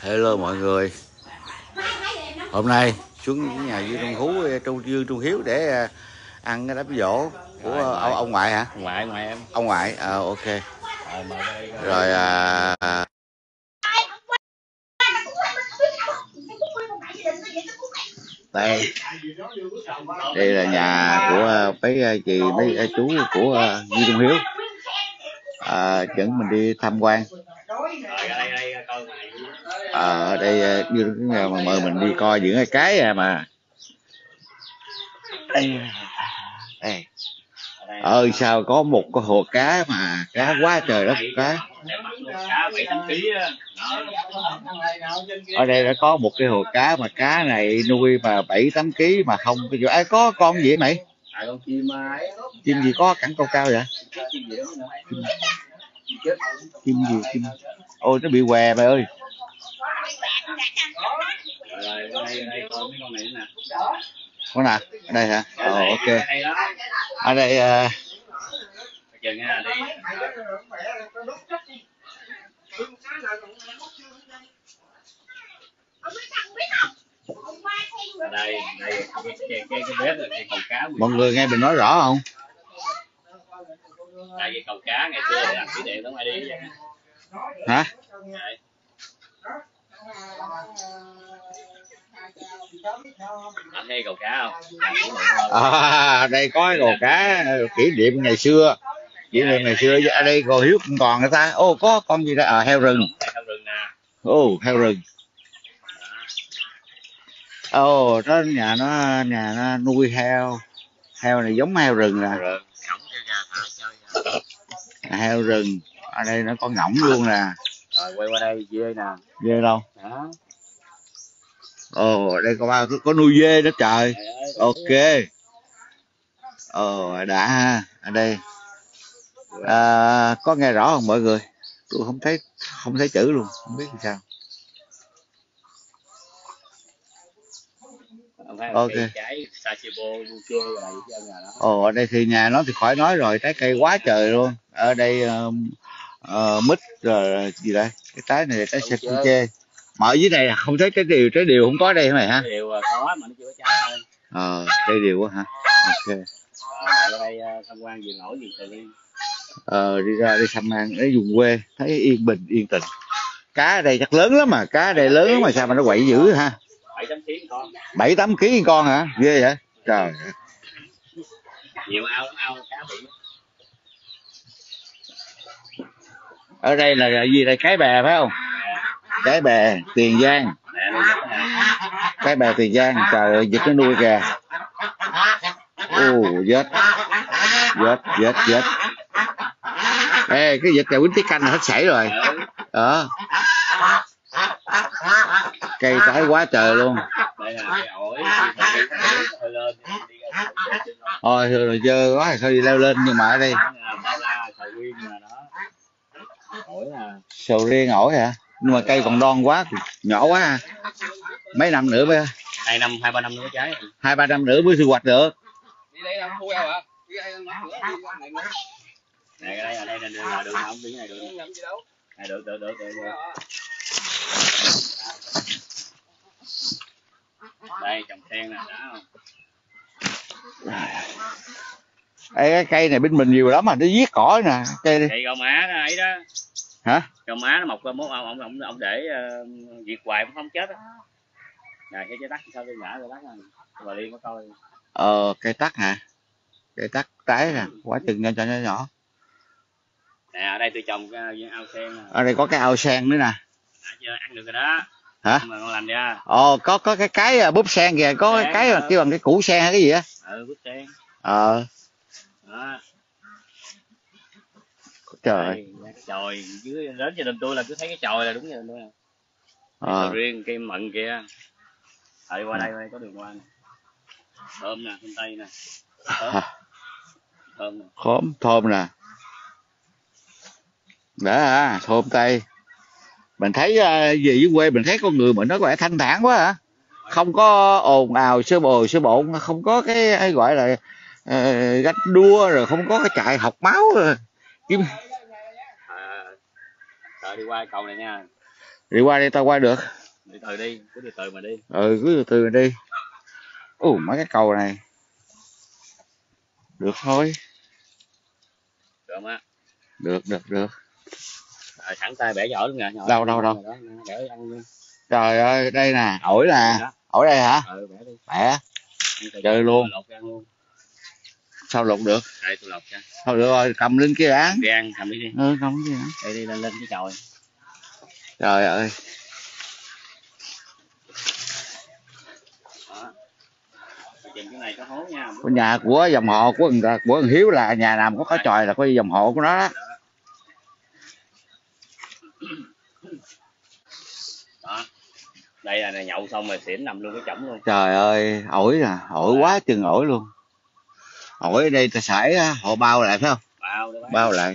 Hello mọi người, hôm nay xuống nhà Dương Trung Hiếu để ăn cái đám giỗ của ông ngoại hả? Ngoại em. Ông ngoại, ok. Rồi đây là nhà của mấy chị mấy chú của Dương Trung Hiếu. Dẫn mình đi tham quan. Ở đây Dương mà mời mình đi coi những cái mà đây. Sao có một cái hồ cá mà cá quá trời đất cá. Ở đây đã có một cái hồ cá mà cá này nuôi mà 7-8 kg mà không có con gì mày? Chim gì có cẳng cao cao vậy? Chim gì? Ôi nó bị què mày ơi. Con nào? Ở đây hả? Ok. Ở đây mọi người nghe mình nói rõ không? Tại vì cầu cá ngày xưa làm kỷ niệm đó ngoài đi vậy. Hả? Anh thấy cầu cá không? Đây có cái cầu cá kỷ niệm ngày xưa. Ở đây còn Hiếu cũng còn người ta. Có con gì đó? Heo rừng. Heo rừng nè. Heo rừng. Đó nhà nó nuôi heo. Heo này giống heo rừng nè. Heo rừng. Ở đây nó có ngỗng luôn nè. Rồi quay qua đây dê nè. Dê đâu? Đó. Đây có nuôi dê đó trời. Ok. Đã ha. Ở đây có nghe rõ không mọi người? Tôi không thấy chữ luôn, không biết làm sao. Ok. Ở đây thì nhà nó thì khỏi nói rồi, trái cây quá trời luôn. Ở đây mít rồi gì đây? Cái trái này trái sê. Mà ở dưới này không thấy trái điều không có đây hả mày ha? Trái điều có mà nó chưa có trái thôi. Trái điều quá hả? Ok. Ở đây tham quan vườn ổi vườn tự nhiên. Đi ra đi tham quan ở vùng quê thấy yên bình yên tĩnh. Cá ở đây chắc lớn lắm mà, cá ở đây lớn lắm mà sao mà nó quậy dữ ha? 7-8 kg con. 7-8 kg con hả? Ghê vậy? Trời. Nhiều ao cá bị. Ở đây là gì đây? Cái bè phải không? Cái bè Tiền Giang. Cái bè Tiền Giang. Trời ơi, vịt nó nuôi kìa. Vịt. Ê, cái vịt cà quýnh tiết canh là hết sảy rồi. Đó. Cây trái quá trời luôn. Đây là cái ổi. Thôi dơ quá thì thôi đi leo lên, nhưng mà ở đây sầu riêng ổi hả? Nhưng mà cây còn non quá, nhỏ quá ha. Mấy năm nữa mới 2-3 năm nữa trái. 2-3 năm nữa mới thu hoạch được. Đi đây là thu heo hả? Này ở đây là đường không đi này đường. Này được. Đây trồng sen nè, đã không? Cái cây này bên mình nhiều lắm mà nó giết cỏ nè, cây gò má nó ấy đó. Hả? Gò má nó mọc ra mốt ông để diệt hoài cũng không chết á. Này cái trái tắc sao tôi ngã rồi tắc rồi. Bà Liên có coi. Cây tắc hả? Cây tắc trái nè, quá chừng nhỏ. Nè ở đây tôi trồng cái ao sen nè. Ở đây có cái ao sen nữa nè. Chưa ăn được rồi đó. Hả? Mà ngon lành nha. Có cái búp sen kìa, có sen, cái mà kêu bằng cái củ sen hay cái gì á? Búp sen. Đó. Trời. Chồi dưới đến gia đình tôi là cứ thấy cái chồi là đúng gia đình tôi. Sầu riêng cây mận kìa. Qua đây có đường hoa nè. Thơm nè, thanh tây nè. Thơm nè. Thơm nè. Đó thơm tây. Mình thấy về dưới quê mình thấy con người mình nó có vẻ thanh thản quá hả? Không có ồn ào sơ bộn, không có cái gọi là ganh đua, rồi không có cái chạy học máu rồi. Đi qua cầu này nha. Đi qua đây tao qua được. Đi từ đi, cứ đi từ mà đi. Ừ, cứ từ từ mà đi. Mấy cái cầu này được thôi. Được không á? Được. Rồi thẳng tay bẻ vỏ luôn nè. Đâu. Để ăn luôn. Trời ơi, đây nè, ổi nè. Ổi đây hả? Bẻ đi. Bẻ. Chơi luôn. Lột ra luôn. Sao lột được? Đây tôi lột cho. Thôi được rồi, cầm lên kia ăn. Đi ăn, cầm đi. Cầm cái gì hả? Đây đi, lên cái chòi. Trời ơi. Đó. Cái này có hố nha. Của nhà của dòng họ của thằng Hiếu là nhà nào có chòi là có dòng họ của nó đó. Đó. Đây là nhậu xong rồi xỉn nằm luôn cái chổng luôn. Trời ơi, ổi nè, ổi quá chừng ổi luôn. Ổi ở đây ta xài họ bao lại phải không? Bao lại.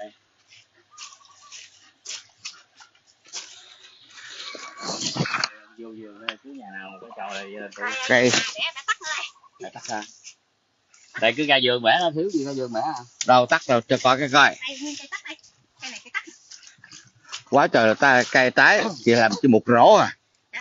Vô vườn đây cứ nhà nào có chòi là cây để tắt ra. Đây cứ ra vườn bẻ nó thiếu gì ra vườn bẻ à? Đâu tắt đâu cho coi cái coi. Quá trời là ta cây tái chị làm cho một rổ à.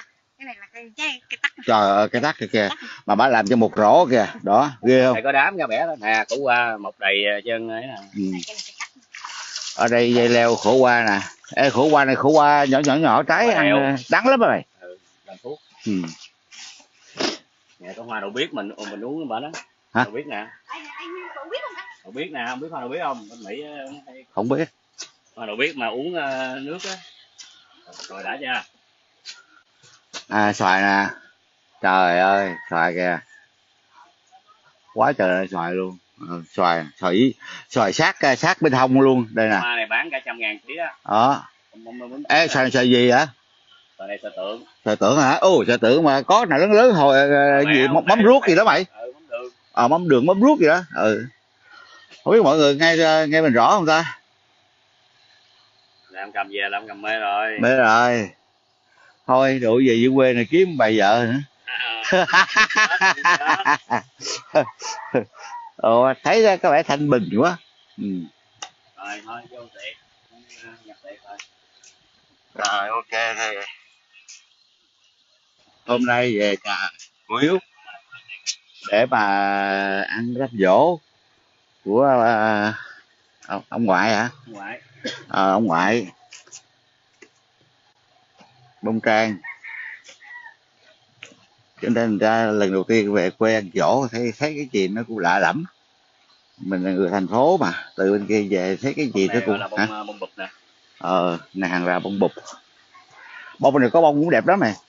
Trời ơi cái tắt kìa mà bà làm cho một rổ kìa đó ghê không? Đây có đám ra bẻ đó nè, khổ qua một đầy chân ấy nè. Ở đây dây leo khổ qua nè. Ê, khổ qua này khổ qua nhỏ trái ăn đắng lắm rồi. Làm thuốc. Ừ. Nè có hoa đậu biếc mình uống bên đó. Hả? Đậu biếc nè. Đậu biếc nè, không biết hoa đậu biếc không? Bên Mỹ không biết. Hoa đậu biếc mà uống nước á. Rồi đã chưa? Xoài nè. Trời ơi, xoài kìa. Quá trời ơi xoài luôn. Xoài sát bên hông luôn. Đây nè. Hoa này bán cả 100.000 ký á. Đó. Ê, xoài gì hả? Xoài này xoài tượng. Xoài tượng hả? Xoài tượng mà có nào lớn hồi gì mắm ruốc gì đó mày. Mắm đường mắm ruốc gì đó. Không biết mọi người nghe mình rõ không ta? Làm cầm về làm cầm mê rồi. Mê rồi. Thôi đủ về dưới quê này kiếm bà vợ nữa. Thấy ra có vẻ thanh bình quá. Rồi thôi vô tiệc. Nhập tiệc rồi. Rồi ok thôi. Hôm nay về nhà của Hiếu để mà ăn đám giỗ của ông ngoại hả? Ông ngoại. Bông Trang. Cho nên ra lần đầu tiên về quê ăn giỗ thấy cái gì nó cũng lạ lẫm. Mình là người thành phố mà từ bên kia về thấy cái gì nó cũng bông bụp nè. Này hàng ra bông bụp. Bông này có bông cũng đẹp lắm nè.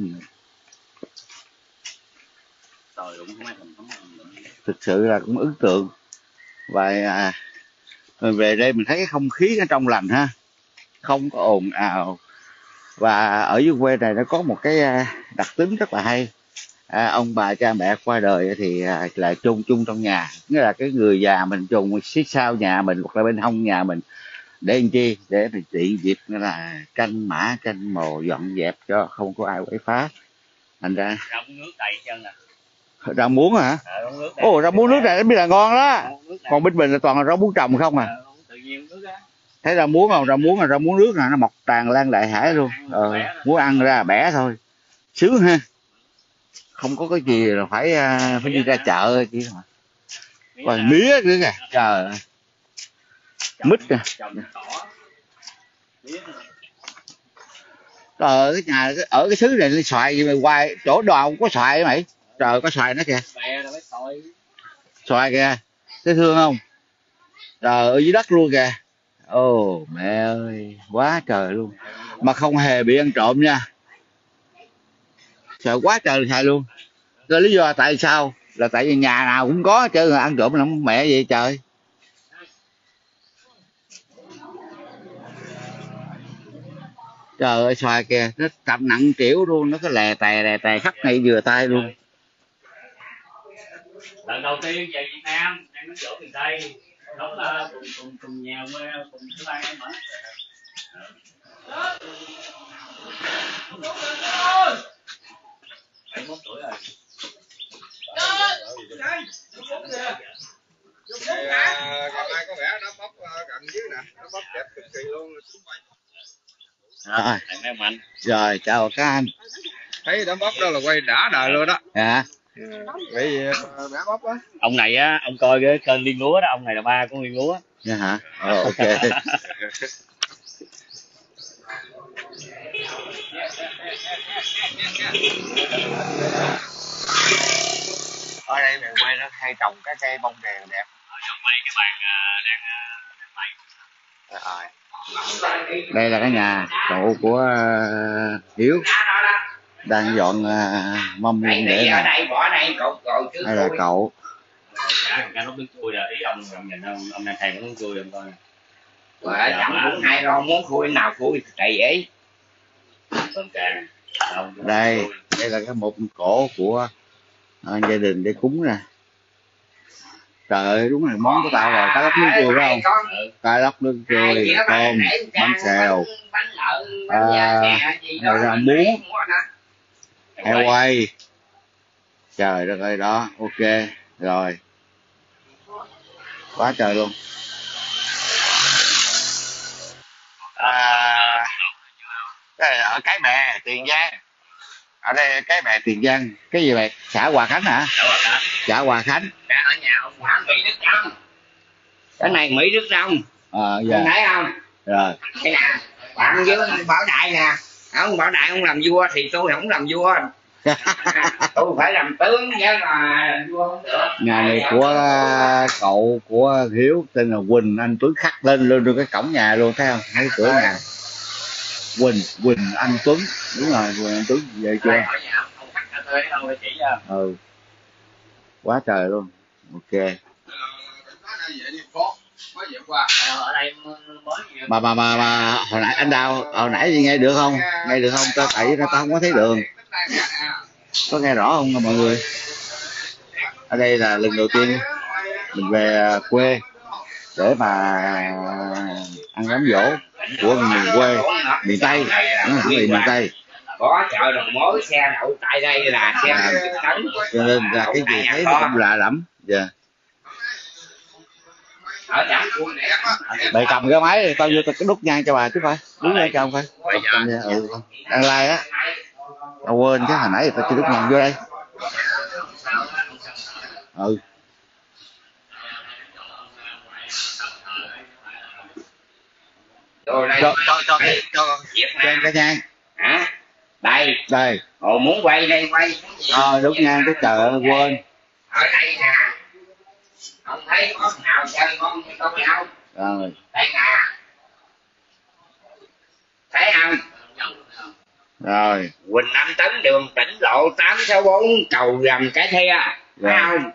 Thực sự là cũng ấn tượng. Và mình về đây mình thấy cái không khí nó trong lành ha, không có ồn ào. Và ở dưới quê này nó có một cái đặc tính rất là hay. Ông bà cha mẹ qua đời thì là chôn chung trong nhà, nghĩa là cái người già mình chôn phía sau nhà mình hoặc là bên hông nhà mình để làm chi, để mình tiện dịp là canh mã canh mồ dọn dẹp cho không có ai quấy phá. Thành ra rau nước đầy chân nè. Rau muống hả? Rau muống nước này biết là ngon đó. Còn bên mình là toàn là rau muống trồng không à. Tự nhiên nước á. Thấy rau muống không? Rau muống nước nè, nó mọc tràn lan đại hải luôn. Muốn ăn ra bẻ thôi. Sướng ha. Không có cái gì là phải đi ra chợ chứ mà. Còn mía nữa kìa. Trời ơi. Mít nè. Trời cái nhà ở cái xứ này xoài gì mà hoài chỗ đồ không có xoài mày. Trời có xoài nữa kìa. Xoài kìa. Thấy thương không? Trời ở dưới đất luôn kìa. Mẹ ơi, quá trời luôn. Mà không hề bị ăn trộm nha. Sợ quá trời xài luôn. Rồi lý do tại sao? Là tại vì nhà nào cũng có chứ ăn trộm là mẹ vậy trời. Trời ơi xoài kìa, nó cầm nặng trĩu luôn, nó có lè tè khắp ngay vừa tay luôn. Lần đầu tiên về Việt Nam, ăn bánh giỗ miền Tây, đúng là cùng nhà quê, cùng thứ ba em ở. 21 tuổi rồi. Ngày mai có vẻ nó bóc gần dưới nè, nó bóc đẹp cực kỳ luôn. Rồi. Mấy ông anh. Rồi chào các anh. Thấy đám bắp đó là quay đã đời luôn đó. Dạ. Vậy đám bắp á. Ông này á, ông coi cái kênh Liên Lúa đó, ông này là ba của Liên Lúa. Dạ hả? Ok. Ở đây miền quê nó hay trồng cái cây bông đèn đẹp. Cái bàn đang Đây là cái nhà cậu của Hiếu đang dọn mâm lên để nè. Hay là cậu? cái nút nước chui là ý ông nhìn ông đang thèm nước chui ông coi. Và chẳng cũng hay rồi, muốn khui nào khui đầy ấy. Đây là cái một cổ của gia đình để cúng nè. Trời ơi, đúng là món của tao rồi, cá lóc nước chui phải không? Cá lóc nước chui, tôm, bánh xèo, rau muống, heo quay. Trời đất ơi, đó, ok, rồi. Quá trời luôn. Ở Cái Bè, Tiền Giang. Ở đây Cái Bè, Tiền Giang. Cái gì vậy? Xã Hòa Khánh hả? Xã Hòa Khánh. Ở nhà ông Hoàng Mỹ Đức Đông. Cái này Mỹ Đức Đông. Dạ. Ông thấy không? Rồi. Cái nè, bạn với ông Bảo Đại nè. Ông Bảo Đại ông làm vua thì tôi không làm vua. Tôi phải làm tướng chứ là vua không được. Nhà này của cậu của Hiếu tên là Quỳnh, anh Tuấn khắc lên cái cổng nhà luôn, thấy không? Thấy cửa nhà. Quỳnh Anh Tuấn, đúng rồi, Quỳnh Anh Tuấn, về chưa? Ừ. Quá trời luôn. Ok. Mà hồi nãy anh Đào, hồi nãy gì nghe được không? Nghe được không? Tại vì tao không có thấy đường. Có nghe rõ không mọi người? Ở đây là lần đầu tiên mình về quê để mà ăn đám giỗ của miền quê, miền Tây, đúng là người miền Tây. Có chợ đầu mối xe đậu tại đây là xe tấn. Cho nên là cái gì thấy nó cũng lạ lắm. Dạ. Bà cầm cái máy, tao vô tao đút nhang cho bà chứ phải, đúng nhang cho ông phải. Đang like á. Tao quên cái hồi nãy tao chưa đút nhang vô đây. Ừ. Cho cái nhang. Hả? Đây. Đây. Ồ, muốn quay đây quay. Đút nhang cái trời ơi quên. Ở đây nè. Ông thấy có nào chơi con tôi không? Rồi. Đây nè. Thấy không? Rồi. Quỳnh Anh Tấn đường tỉnh lộ 864 cầu Rầm Cái Thia. Thấy không?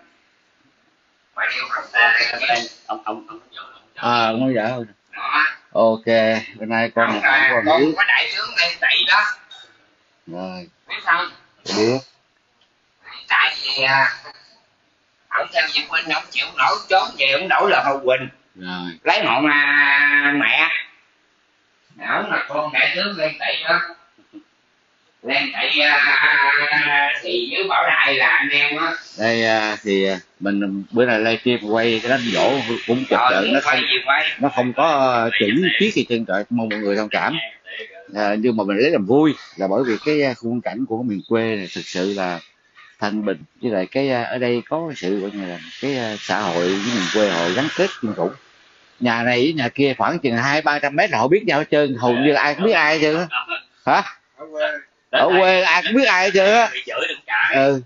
Không dạ thôi. Ok, bữa nay con có đại tướng lên Tị đó. Rồi. Biết không? Biết. Tại vì ông theo Việt Huynh ông chịu nổi trốn về ông đổi là Hồ Quỳnh. Rồi. Lấy mộ mẹ. Ông là con đại tướng lên Tị đó. Lên Tị thì với Bảo Đại là anh em á. Đây thì mình bữa nay livestream quay cái đánh dỗ cũng chụp trận, nó không có chỉnh chiếc gì trên trời, mong mọi người thông cảm. Nhưng mà mình lấy làm vui là bởi vì cái khung cảnh của miền quê này thực sự là thanh bình, với lại cái ở đây có cái sự gọi như là cái xã hội với miền quê họ gắn kết kinh khủng. Nhà này với nhà kia khoảng chừng 200-300 mét là họ biết nhau hết trơn, hầu như là ai cũng biết ai hết trơn á. Hả? Ở quê ai cũng biết ai hết trơn á. Ừ.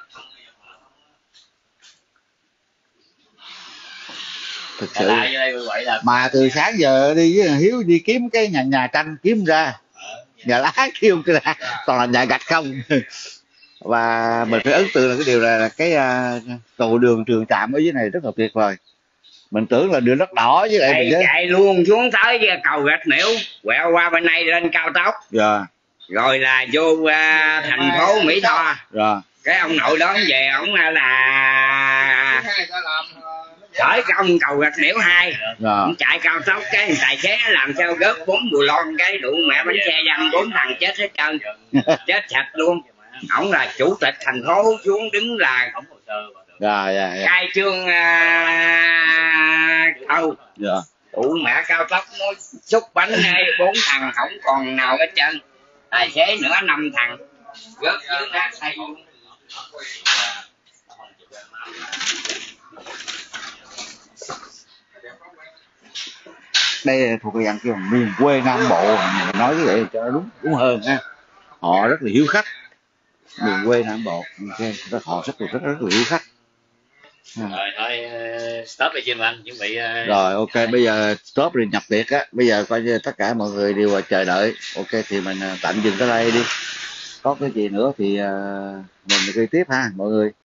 Thực sự mà từ sáng giờ đi với Hiếu đi kiếm cái nhà tranh kiếm ra, nhà lá kiếm ra, toàn là nhà gạch không. Và mình phải ấn tượng là cái điều là cái cầu đường Trường Trạm ở dưới này rất là tuyệt vời. Mình tưởng là đường đất đỏ với lại mình chạy luôn xuống tới cầu Gạch Miễu, quẹo qua bên này lên cao tốc. Dạ. Rồi là vô thành phố Mỹ Tho. Rồi. Cái ông nội đó về ổng là khởi công cầu Gạch Miễu 2. Ông chạy cao tốc cái tài xế làm sao gớt 4 bù lon cái đủ mẹ bánh xe dăm 4 thằng chết hết trơn. Chết sạch luôn. Ổng là chủ tịch thành phố xuống đứng là dạ. khai trương Tụ mẹ cao tốc nó xúc bánh hay 4 thằng không còn nào hết trơn, tài xế nữa 5 thằng rớt dưới nát thay luôn. Đây thuộc dạng kiểu miền quê Nam Bộ, mình nói cái vậy cho đúng hơn ha. Họ rất là hiếu khách, miền quê Nam Bộ, ok, họ rất là hiếu khách. Rồi thôi stop đi chim anh, chuẩn bị rồi ok, bây giờ stop rồi nhập tiệc á, bây giờ coi như tất cả mọi người đều chờ đợi. Ok thì mình tạm dừng tới đây đi, có cái gì nữa thì mình đi tiếp ha mọi người.